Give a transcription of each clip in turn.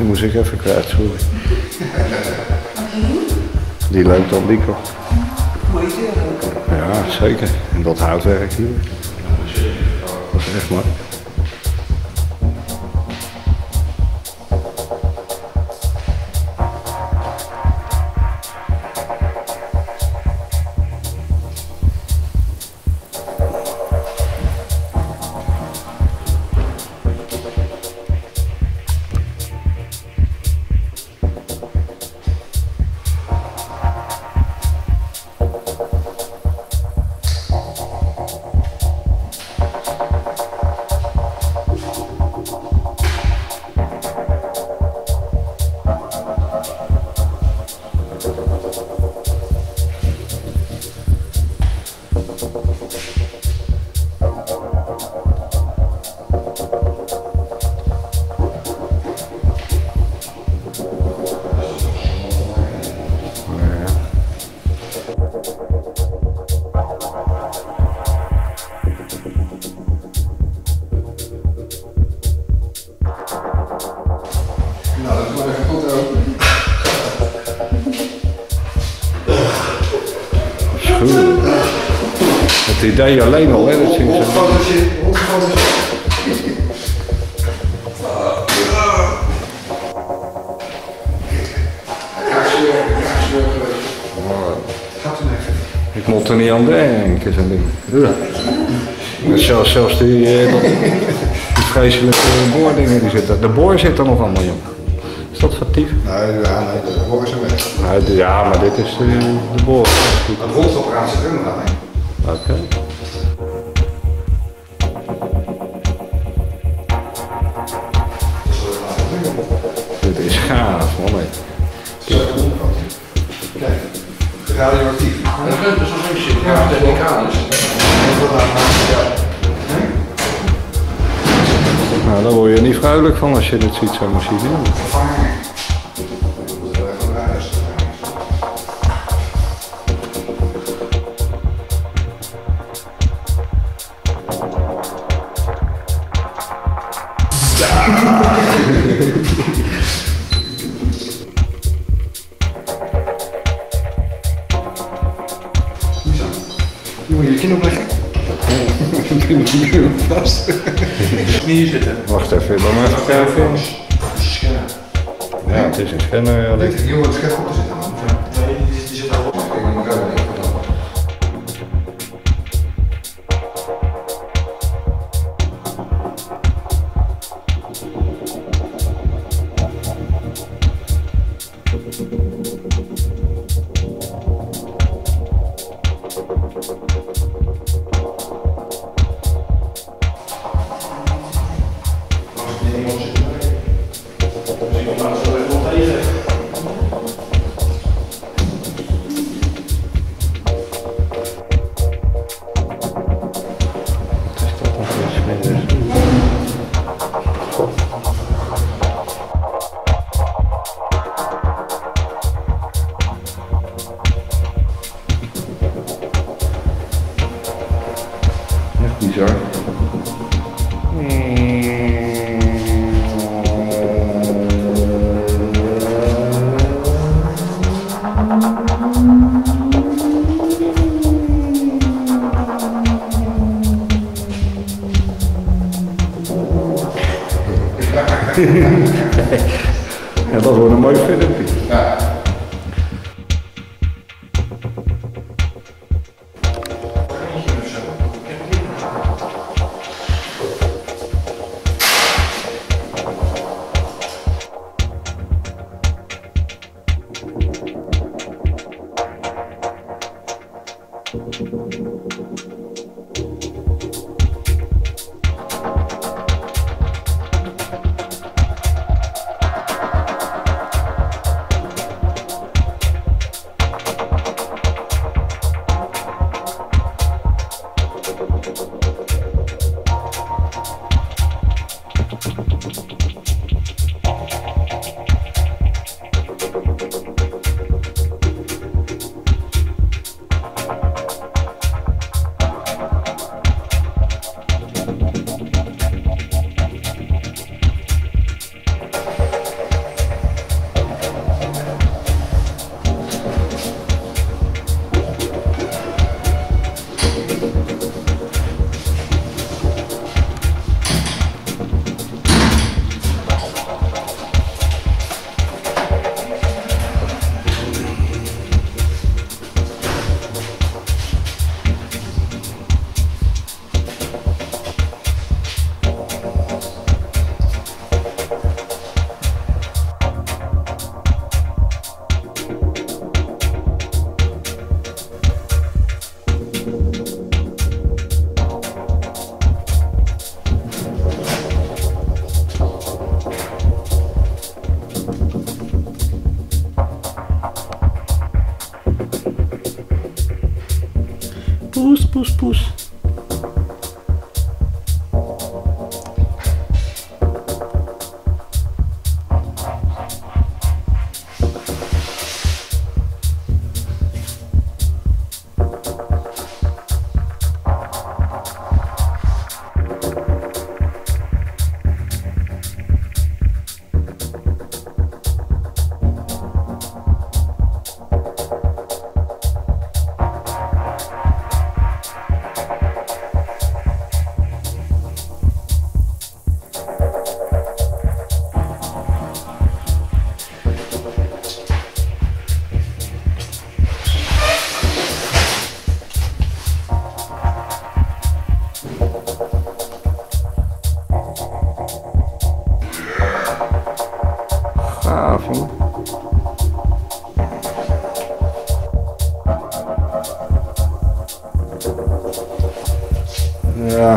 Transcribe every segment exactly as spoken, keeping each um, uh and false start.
Die moest ik even kwijt, sorry. Die loopt op die kant. Ja, zeker. En dat houtwerk hier. Dat is echt mooi. Het idee alleen al, hè, dat zien ze. Ik moet er niet aan denken, zo'n ding. Ja. Zelfs, zelfs die, die vreselijke boordingen, die zitten. De boor zit er nog allemaal, joh. Is dat fictief? Nee, ja, nee, de boor is er weg. Nee, ja, maar dit is de, de boor. Het rondoperatie zit er nog aan, hè? Oké. Okay. Dit is gaaf, man. Kijk, radioactief. Dat is dus een shit. Ja, technicaal is. Nou, daar word je niet vrolijk van als je dit ziet, zo'n machine. Je moet je kin opleggen. Vast. Hier zitten. Wacht even, dan maar even kijken. Scannen. Ja, het is een scanner. Ja, Denk je hier het scherp op te zitten, man? Nee, die zit al op. Kijk, ik elkaar niet. Bizar. Ja, dat wordt een mooi filmpje. Ja.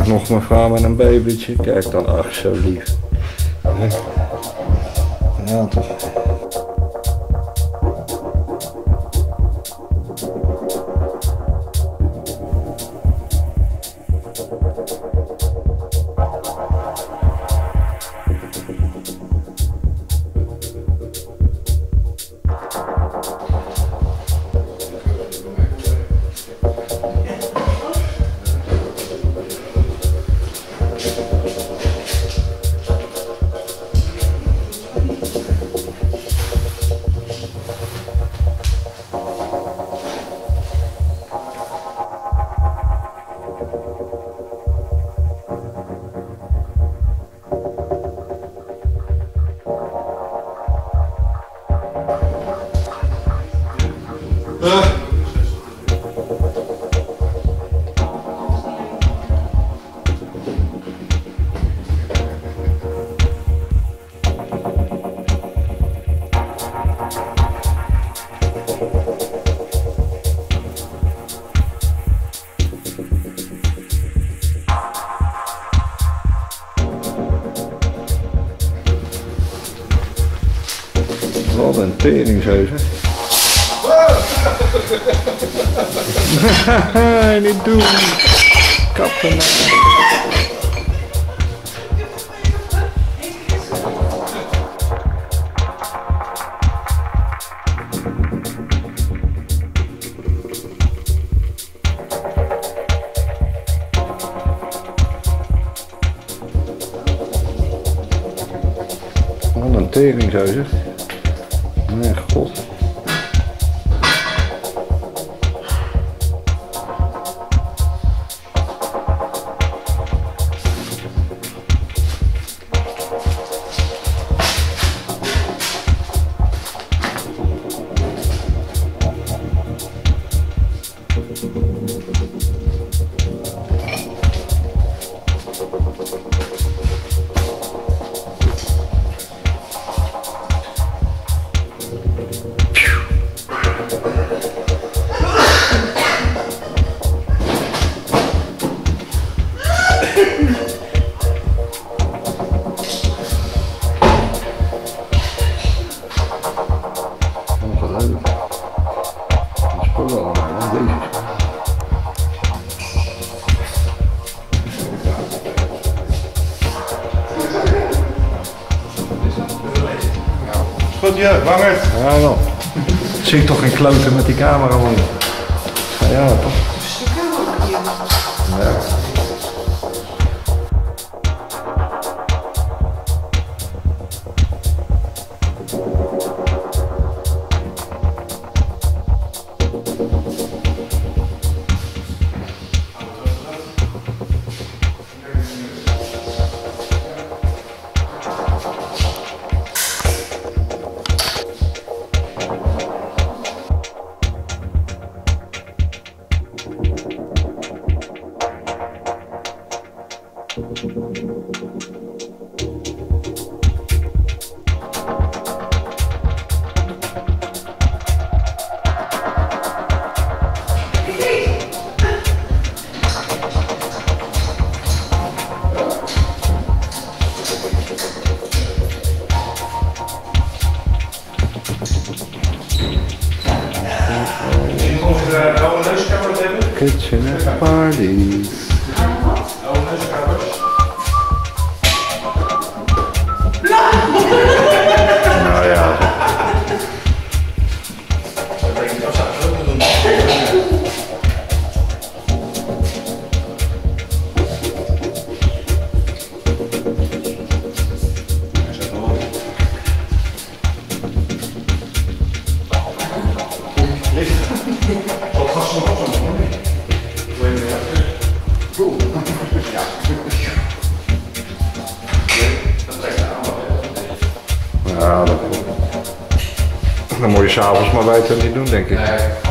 vandaag nog mijn vrouw met een babytje. Kijk dan, ach zo lief. Ja toch. Wat een teringsheuzen. Niet doen. Kappen. Wat een teringsheuzen. Nee, god. Goed, ja, wanger. Ja, dan. Zie ik toch geen kloten met die camera, man. Ja, toch? Ja. Kitchen at party. Nou ja. Ja, dat, dat moet je s'avonds maar beter niet doen, denk ik.